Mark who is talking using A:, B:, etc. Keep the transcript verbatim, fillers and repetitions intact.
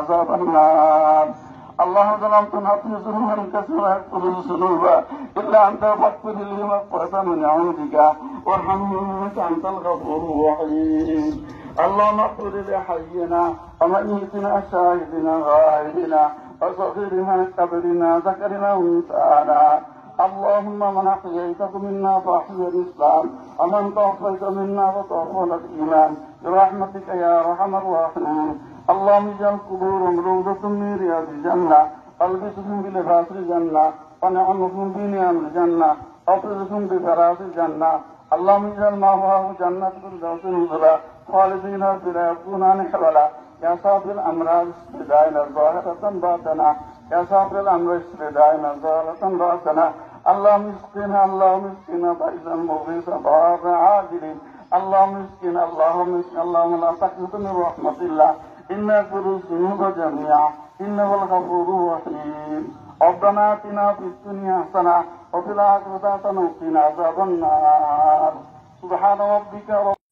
A: عذاب النار. اللهم ظلمت نفسي ظلما كثيرا يغفر الذنوب الا انت فاغفر لي مغفرة من عندك وارحمني انك انت الغفور الرحيم. اللهم اغفر لحينا وميتنا شاهدنا غائبنا وصغيرنا كبرنا ذكرنا وانثانا. اللهم من احييته منا فاحيي الاسلام ومن توفيت منا فتوفنا الايمان برحمتك يا ارحم الراحمين. اللهم اجعل قبورهم روضة من رياض الجنة والبسهم بلباس الجنة ونعمهم بنعم الجنة واطرهم بفراش الجنة. اللهم اجعل مأواه جنة الفردوس نزلا خالدين فيها يبغون حولا. يا صاحب الامراض اشف دائنا ظاهرة باطنة يا صاحب الامر اشف دائنا ظاهرة باطنة. اللهم اسقنا اللهم اسقنا فإذا مغيث ضار عاجل. اللهم اسقنا اللهم اسقنا اللهم لا تقنط من رحمة الله إن يغفر الذنوب جميعا إنه الغفور الرحيم. ربنا آتنا في الدنيا حسنة وفي الآخرة حسنة وقنا عذاب النار. سبحان ربك رب